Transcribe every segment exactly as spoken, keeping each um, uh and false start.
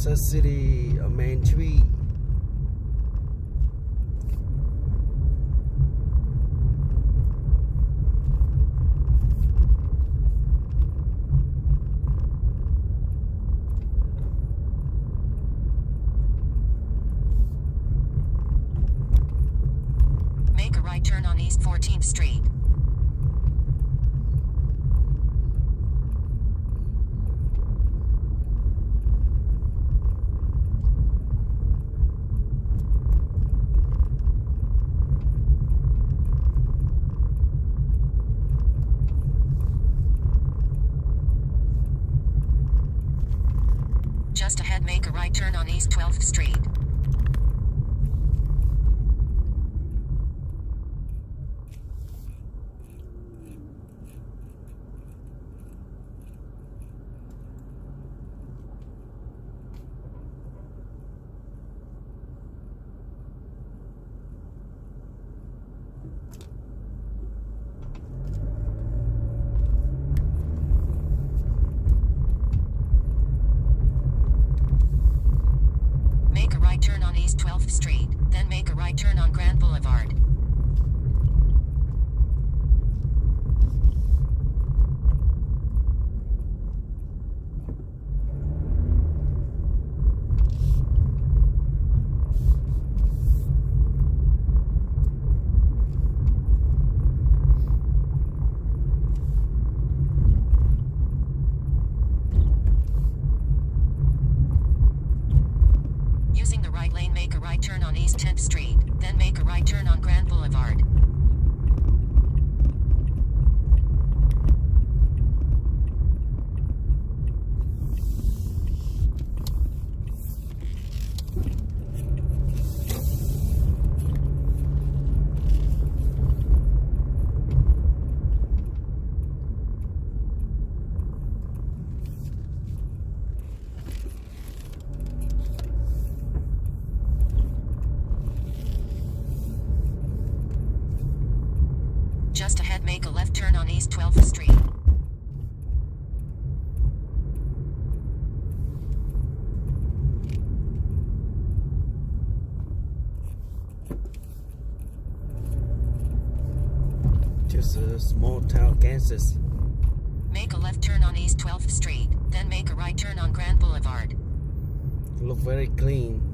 Kansas City, a main street. Make a right turn on East fourteenth Street. Just ahead, make a right turn on East twelfth Street. Make a right turn on East twelfth Street, then make a right turn on Grand Boulevard. Using the right lane, make a right turn on East tenth Street, then make a right turn on Grand Boulevard. Just ahead, make a left turn on East twelfth Street. Just a small town, Kansas. Make a left turn on East twelfth Street, then make a right turn on Grand Boulevard. Look very clean.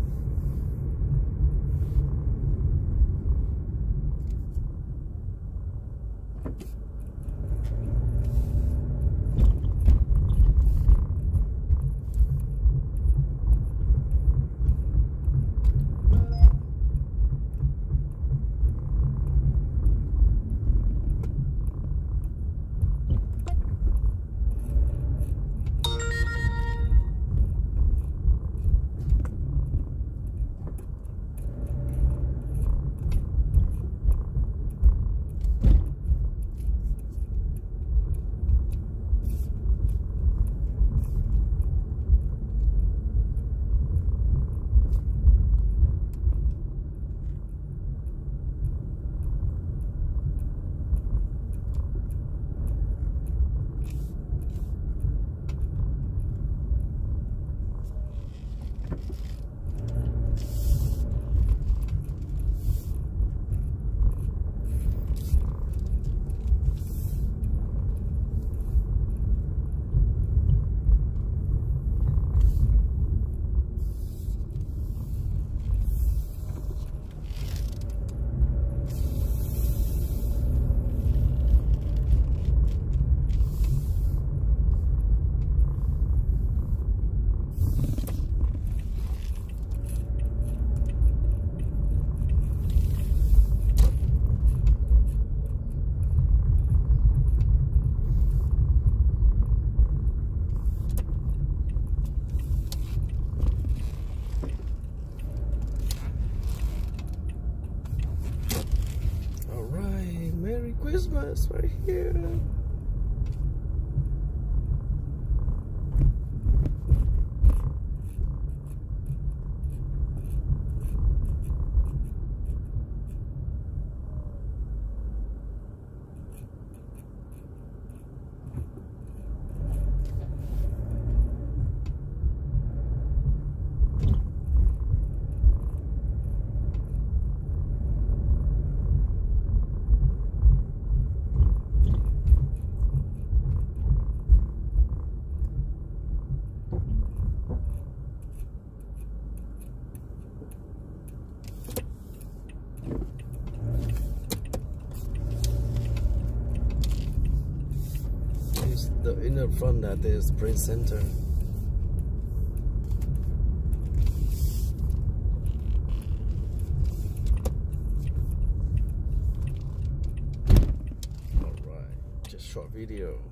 Christmas right here. the front that is Sprint Center. Alright, just short video.